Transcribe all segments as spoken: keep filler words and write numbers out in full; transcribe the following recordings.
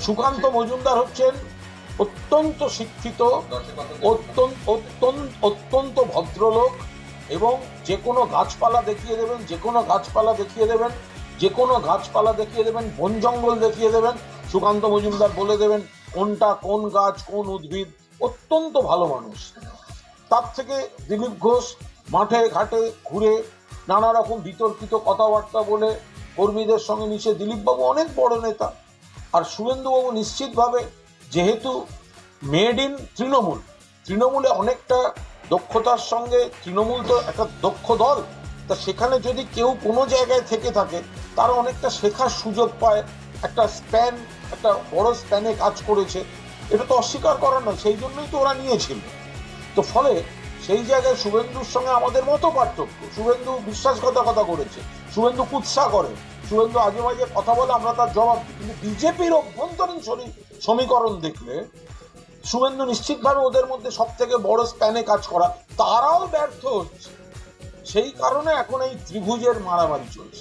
সুকান্ত মজুমদার হচ্ছেন অত্যন্ত শিক্ষিত, অত্যন্ত অত্যন্ত অত্যন্ত ভদ্রলোক, এবং যে কোনো গাছপালা দেখিয়ে দেবেন, যে কোনো গাছপালা দেখিয়ে দেবেন যে কোনো গাছপালা দেখিয়ে দেবেন বন জঙ্গল দেখিয়ে দেবেন, সুকান্ত মজুমদার বলে দেবেন কোনটা কোন গাছ কোন উদ্ভিদ। অত্যন্ত ভালো মানুষ। তার থেকে দিলীপ ঘোষ মাঠে ঘাটে ঘুরে নানা রকম বিতর্কিত কথাবার্তা বলে কর্মীদের সঙ্গে মিশে দিলীপবাবু অনেক বড় নেতা। আর শুভেন্দুবাবু নিশ্চিতভাবে, যেহেতু মেড ইন তৃণমূল, তৃণমূলে অনেকটা দক্ষতার সঙ্গে, তৃণমূল তো একটা দক্ষ দল, তা সেখানে যদি কেউ কোনো জায়গায় থেকে থাকে তারা অনেকটা শেখার সুযোগ পায়। একটা স্প্যান, একটা বড় স্প্যানে কাজ করেছে, এটা তো অস্বীকার করার নয়, সেই জন্যই তো ওরা নিয়েছিল। তো ফলে সেই জায়গায় শুভেন্দুর সঙ্গে আমাদের মতো পার্থক্য। শুভেন্দু বিশ্বাসঘাতকতা করেছে, শুভেন্দু কুৎসা করে, শুভেন্দু আজে বাজে কথা বলে, আমরা তার জবাব দিই। কিন্তু বিজেপির অভ্যন্তরীণ সমীকরণ দেখলে শুভেন্দু নিশ্চিতভাবে ওদের মধ্যে সব থেকে বড় স্প্যানে কাজ করা, তারাও ব্যর্থ হচ্ছে। সেই কারণে এখন এই ত্রিভুজের মারামারি চলছে।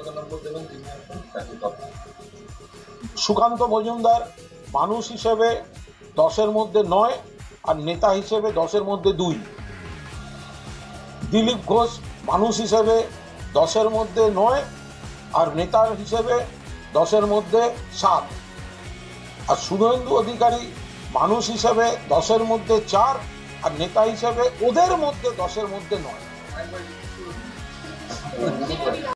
সুকান্ত মজুমদার মানুষ হিসেবে দশের মধ্যে নয়, আর নেতা হিসেবে দশের মধ্যে দুই। দিলীপ ঘোষ মানুষ হিসেবে দশের মধ্যে নয়, আর নেতা হিসেবে দশের মধ্যে সাত। আর শুভেন্দু অধিকারী মানুষ হিসেবে দশের মধ্যে চার, আর নেতা হিসেবে ওদের মধ্যে দশের মধ্যে নয়।